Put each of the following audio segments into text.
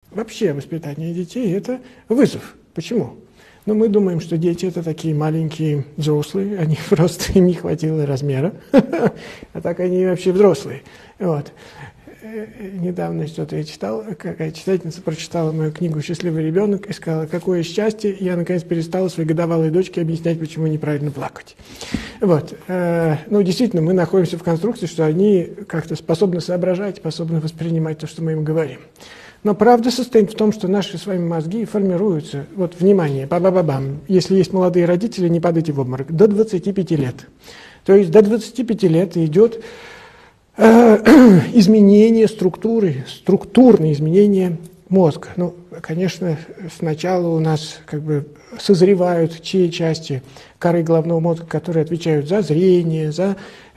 Вообще воспитание детей – это вызов. Почему? Ну, мы думаем, что дети – это такие маленькие взрослые, они просто, им не хватило размера, а так они вообще взрослые. Вот. Недавно что-то я читал, какая читательница прочитала мою книгу «Счастливый ребенок» и сказала, какое счастье, я наконец перестала своей годовалой дочке объяснять, почему неправильно плакать. Вот. Ну, действительно, мы находимся в конструкции, что они как-то способны соображать, способны воспринимать то, что мы им говорим. Но правда состоит в том, что наши с вами мозги формируются, вот, внимание, ба-ба-ба-бам, если есть молодые родители, не падайте в обморок, до 25 лет. То есть до 25 лет идет изменение структуры, структурные изменения мозга. Ну, конечно, сначала у нас как бы созревают те части коры головного мозга, которые отвечают за зрение, за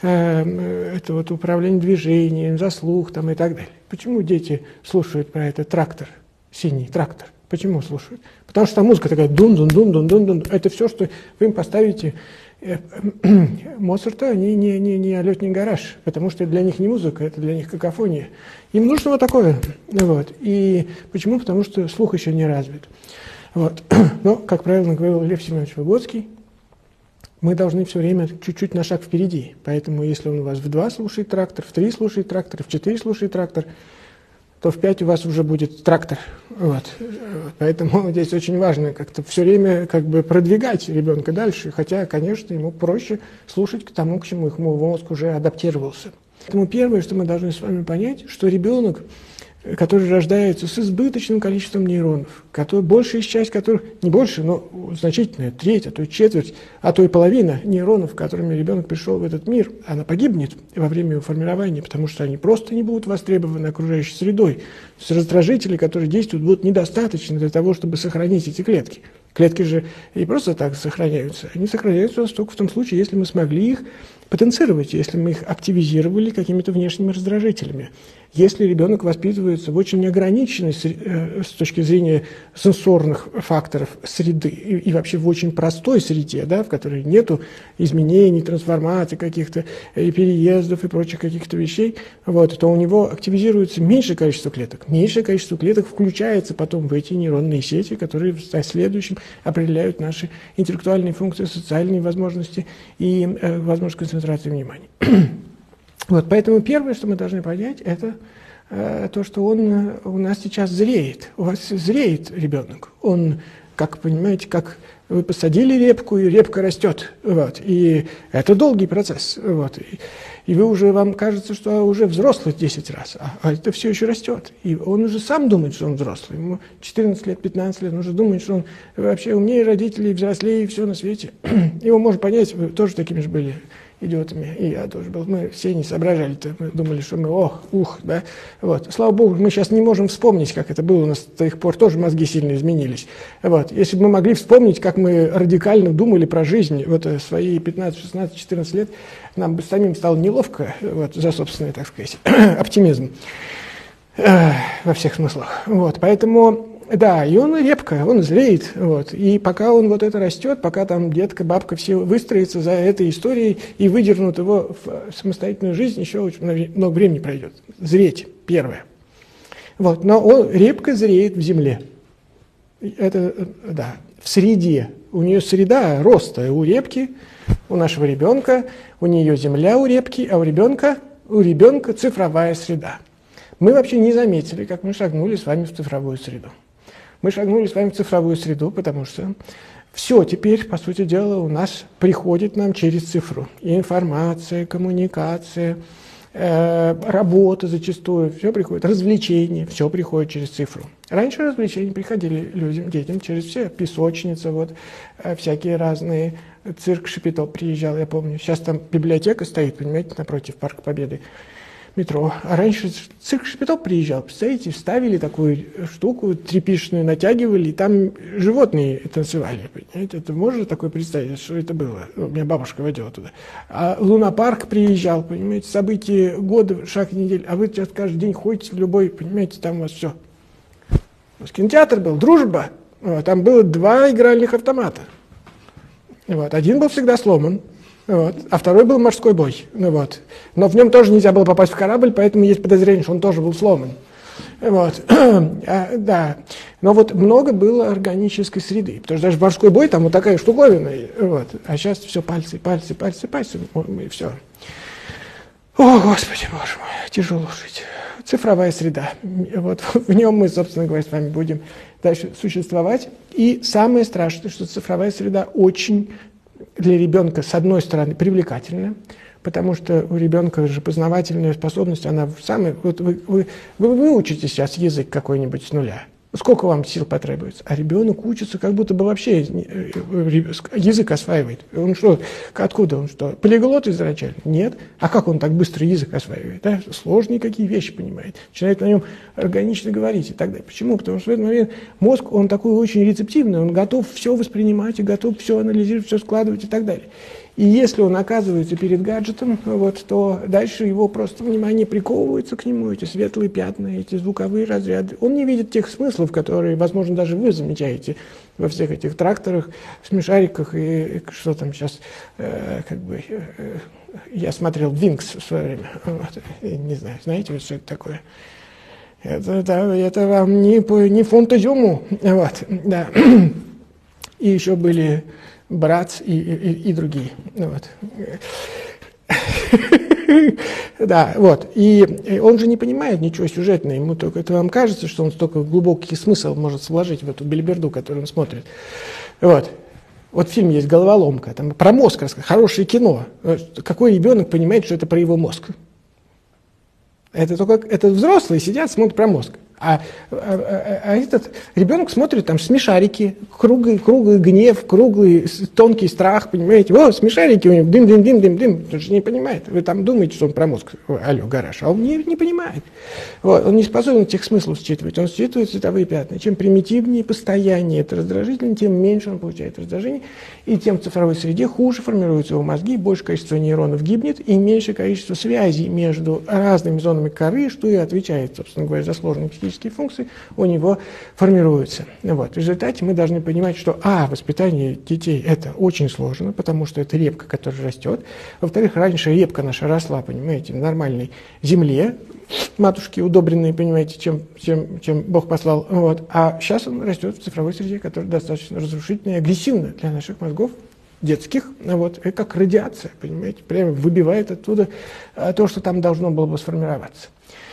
это вот управление движением, за слух там, и так далее. Почему дети слушают про этот трактор, синий трактор? Почему слушают? Потому что там музыка такая дун-дун-дун-дун-дун-дун. Это все, что вы им поставите. Моцарта, они не летний гараж, потому что это для них не музыка, это для них какофония. Им нужно вот такое. Вот. И почему? Потому что слух еще не развит. Вот. Но, как правильно говорил Лев Семенович Выгодский, мы должны все время чуть-чуть на шаг впереди. Поэтому, если он у вас в 2 слушает трактор, в 3 слушает трактор, в 4 слушает трактор, то в 5 у вас уже будет трактор. Вот. Поэтому здесь очень важно как-то все время как бы продвигать ребенка дальше, хотя, конечно, ему проще слушать к тому, к чему их мозг уже адаптировался. Поэтому первое, что мы должны с вами понять, что ребенок, который рождается с избыточным количеством нейронов, большая часть которых, не больше, но значительная, треть, а то и четверть, а то и половина нейронов, которыми ребенок пришел в этот мир, она погибнет во время его формирования, потому что они просто не будут востребованы окружающей средой. То есть раздражители, которые действуют, будут недостаточны для того, чтобы сохранить эти клетки. Клетки же не просто так сохраняются, они сохраняются только в том случае, если мы смогли их потенцировать, если мы их активизировали какими-то внешними раздражителями. Если ребенок воспитывается в очень неограниченной с точки зрения сенсорных факторов среды и вообще в очень простой среде, да, в которой нету изменений, трансформаций каких-то, переездов и прочих каких-то вещей, вот, то у него активизируется меньшее количество клеток. Меньшее количество клеток включается потом в эти нейронные сети, которые в следующем определяют наши интеллектуальные функции, социальные возможности и возможность концентрации внимания. Вот, поэтому первое, что мы должны понять, это то, что он у нас сейчас зреет. У вас зреет ребенок. Он, как понимаете, как вы посадили репку, и репка растет. Вот, и это долгий процесс. Вот, и вы уже, вам кажется, что уже взрослый 10 раз, а это все еще растет. И он уже сам думает, что он взрослый. Ему 14 лет, 15 лет, он уже думает, что он вообще умнее родителей, взрослее, и все на свете. Его можно понять, вы тоже такими же были идиотами, и я тоже был. Мы все не соображали-то, мы думали, что мы да. Вот. Слава Богу, мы сейчас не можем вспомнить, как это было у нас до тех пор, тоже мозги сильно изменились. Вот. Если бы мы могли вспомнить, как мы радикально думали про жизнь вот свои 15, 16, 14 лет, нам бы самим стало неловко вот, за собственный, так сказать, оптимизм во всех смыслах. Вот. Поэтому да, и он репка, он зреет, вот. И пока он вот это растет, пока там детка, бабка, все выстроятся за этой историей и выдернут его в самостоятельную жизнь, еще очень много времени пройдет. Зреть, первое. Вот. Но репка зреет в земле. Это, да, в среде. У нее среда роста у репки, у нашего ребенка, у нее земля у репки, а у ребенка цифровая среда. Мы вообще не заметили, как мы шагнули с вами в цифровую среду. Мы шагнули с вами в цифровую среду, потому что все теперь, по сути дела, у нас приходит нам через цифру. И информация, коммуникация, работа зачастую, все приходит, развлечения, все приходит через цифру. Раньше развлечения приходили людям, детям через все, песочница, вот, всякие разные, цирк Шапито приезжал, я помню. Сейчас там библиотека стоит, понимаете, напротив Парка Победы. Метро. А раньше цирк Шапито приезжал, представляете, вставили такую штуку тряпичную, натягивали, и там животные танцевали, понимаете, это можно такое представить, что это было? У меня бабушка водила туда. А Лунапарк приезжал, понимаете, события года, шаг недели, а вы сейчас каждый день ходите в любой, понимаете, там у вас все. У нас кинотеатр был, Дружба, вот, там было 2 игральных автомата. Вот, один был всегда сломан. Вот. А второй был морской бой. Вот. Но в нем тоже нельзя было попасть в корабль, поэтому есть подозрение, что он тоже был сломан. Вот. Да. Но вот много было органической среды, потому что даже морской бой там вот такая штуковина, вот. А сейчас все пальцы, пальцы, пальцы, пальцы, и все. О, Господи, Боже мой, тяжело жить. Цифровая среда. Вот в нем мы, собственно говоря, с вами будем дальше существовать. И самое страшное, что цифровая среда очень для ребенка, с одной стороны, привлекательна, потому что у ребенка же познавательная способность, она самая... Вот вы выучите сейчас язык какой-нибудь с нуля. Сколько вам сил потребуется? А ребенок учится, как будто бы вообще язык осваивает. Он что, откуда он что? Полиглот изначально? Нет. А как он так быстро язык осваивает? Да? Сложные какие вещи понимает. Начинает на нем органично говорить и так далее. Почему? Потому что в этот момент мозг, он такой очень рецептивный, он готов все воспринимать и готов все анализировать, все складывать и так далее. И если он оказывается перед гаджетом, вот, то дальше его просто внимание приковывается к нему, эти светлые пятна, эти звуковые разряды. Он не видит тех смыслов, которые, возможно, даже вы замечаете во всех этих тракторах, смешариках и что там сейчас, я смотрел Винкс в свое время, вот, не знаю, знаете, что это такое? Это вам не фунт изюму, вот, да. И еще были Братц и другие. Вот. Да, вот. И он же не понимает ничего сюжетного. Ему только это вам кажется, что он столько глубокий смысл может вложить в эту белиберду, которую он смотрит. Вот. Вот фильм есть «Головоломка», там про мозг рассказано, хорошее кино. Какой ребенок понимает, что это про его мозг? Это только это взрослые сидят, смотрят про мозг. А этот ребенок смотрит там смешарики, круглый гнев, круглый тонкий страх, понимаете? О, смешарики у него, дым, он же не понимает. Вы там думаете, что он про мозг, алло, гараж, а он не понимает. Вот, он не способен этих смыслов считывать, он считывает цветовые пятна. Чем примитивнее, постояннее это раздражительно, тем меньше он получает раздражение, и тем в цифровой среде хуже формируются его мозги, больше количество нейронов гибнет, и меньше количество связей между разными зонами коры, что и отвечает, собственно говоря, за сложные психические функции, у него формируются. Вот. В результате мы должны понимать, что воспитание детей это очень сложно, потому что это репка, которая растет. Во-вторых, раньше репка наша росла, понимаете, в нормальной земле, матушки удобренные, понимаете, чем Бог послал. Вот. А сейчас он растет в цифровой среде, которая достаточно разрушительная и агрессивная для наших мозгов детских, вот, и как радиация, понимаете, прямо выбивает оттуда то, что там должно было бы сформироваться.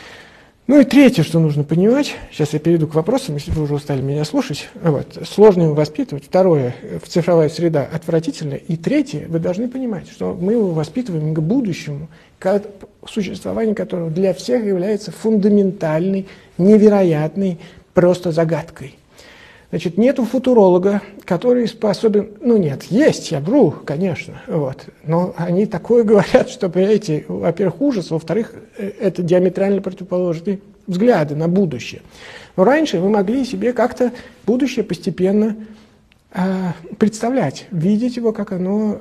Ну и третье, что нужно понимать, сейчас я перейду к вопросам, если вы уже устали меня слушать, вот, сложно его воспитывать. Второе, цифровая среда отвратительная. И третье, вы должны понимать, что мы его воспитываем к будущему, существование которого для всех является фундаментальной, невероятной просто загадкой. Значит, нету футуролога, который способен... Ну нет, есть, я вру, конечно, вот, но они такое говорят, что, понимаете, во-первых, ужас, во-вторых, это диаметрально противоположные взгляды на будущее. Но раньше мы могли себе как-то будущее постепенно представлять, видеть его, как оно,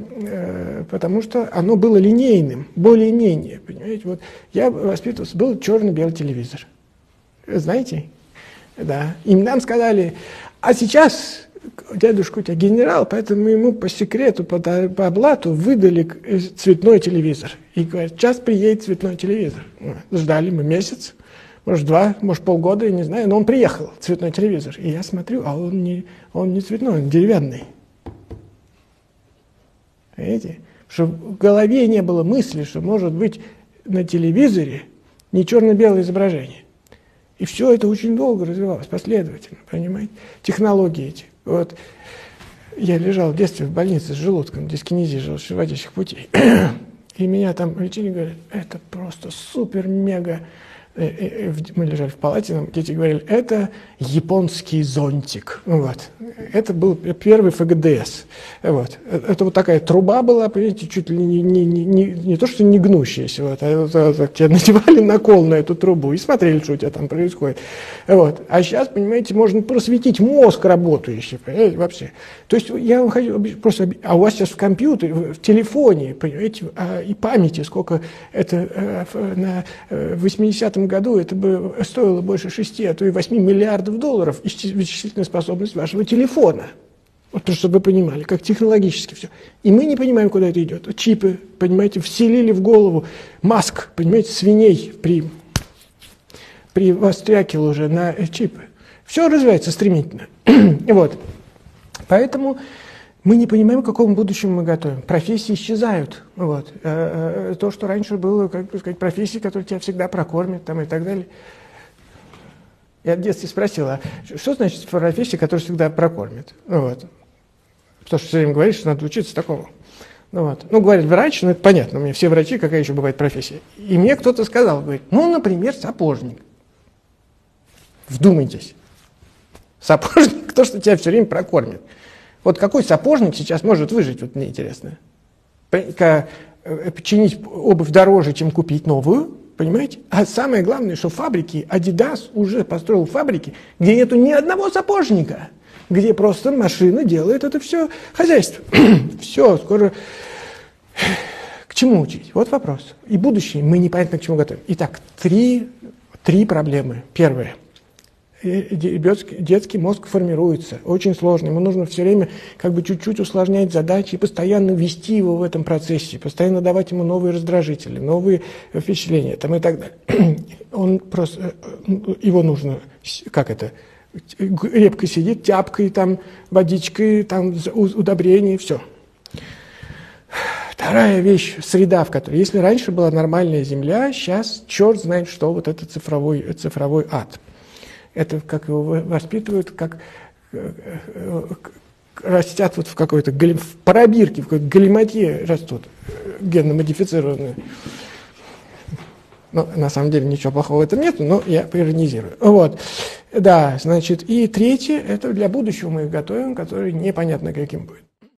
потому что оно было линейным, более-менее, понимаете. Вот я воспитывался, был черно-белый телевизор, знаете? Да. И нам сказали, а сейчас дедушка у тебя генерал, поэтому ему по секрету, по блату выдали цветной телевизор. И говорят, сейчас приедет цветной телевизор. Ждали мы месяц, может 2, может полгода, я не знаю, но он приехал, цветной телевизор. И я смотрю, а он не цветной, он деревянный. Видите? Что в голове не было мысли, что может быть на телевизоре не черно-белое изображение. И все это очень долго развивалось, последовательно, понимаете? Технологии эти. Вот я лежал в детстве в больнице с желудком, дискинезией желудочно-кишечных путей. И меня там лечили, говорят, это просто супер-мега. Мы лежали в палате, нам дети говорили, это японский зонтик. Вот. Это был первый ФГДС. Вот. Это вот такая труба была, понимаете, чуть ли не то, что не гнущаяся. Вот, тебя надевали накол на эту трубу и смотрели, что у тебя там происходит. Вот. А сейчас, понимаете, можно просветить мозг работающий, понимаете, вообще. То есть я вам хочу просто... А у вас сейчас в компьютере, в телефоне, понимаете, и памяти, сколько это на 80-м году это бы стоило больше 6, а то и 8 миллиардов долларов вычислительная способность вашего телефона. Вот просто чтобы вы понимали, как технологически все. И мы не понимаем, куда это идет. Чипы, понимаете, вселили в голову Маск, понимаете, свиней при привострякил уже на чипы. Все развивается стремительно. Вот. Поэтому мы не понимаем, к какому будущему мы готовим. Профессии исчезают. Вот. То, что раньше было, как бы сказать, профессии, которые тебя всегда прокормят там, и так далее. Я в детстве спросил, а что значит профессия, которая всегда прокормит? Вот. Потому что все время говоришь, что надо учиться такому. Вот. Ну, говорит, врач, ну, это понятно, у меня все врачи, какая еще бывает профессия. И мне кто-то сказал, говорит, ну, например, сапожник. Вдумайтесь. Сапожник, то, что тебя все время прокормит. Вот какой сапожник сейчас может выжить, вот мне интересно. Починить обувь дороже, чем купить новую, понимаете? А самое главное, что фабрики, Adidas уже построил фабрики, где нету ни одного сапожника, где просто машина делает это все хозяйство. Все, скоро... К чему учить? Вот вопрос. И будущее мы непонятно к чему готовим. Итак, три проблемы. Первое. Детский мозг формируется. Очень сложно. Ему нужно все время как бы чуть-чуть усложнять задачи и постоянно вести его в этом процессе, постоянно давать ему новые раздражители, новые впечатления там, и так далее. Он просто... Его нужно... Как это? Репкой сидит, тяпкой, там, водичкой, там, удобрение, все. Вторая вещь, среда, в которой... Если раньше была нормальная земля, сейчас черт знает, что вот это цифровой ад. Это как его воспитывают, как растят вот в какой-то в пробирке, в какой-то галиматье растут, генно-модифицированные. Ну, на самом деле ничего плохого в этом нет, но я поиронизирую. Вот. Да, значит, и третье, это для будущего мы их готовим, который непонятно каким будет.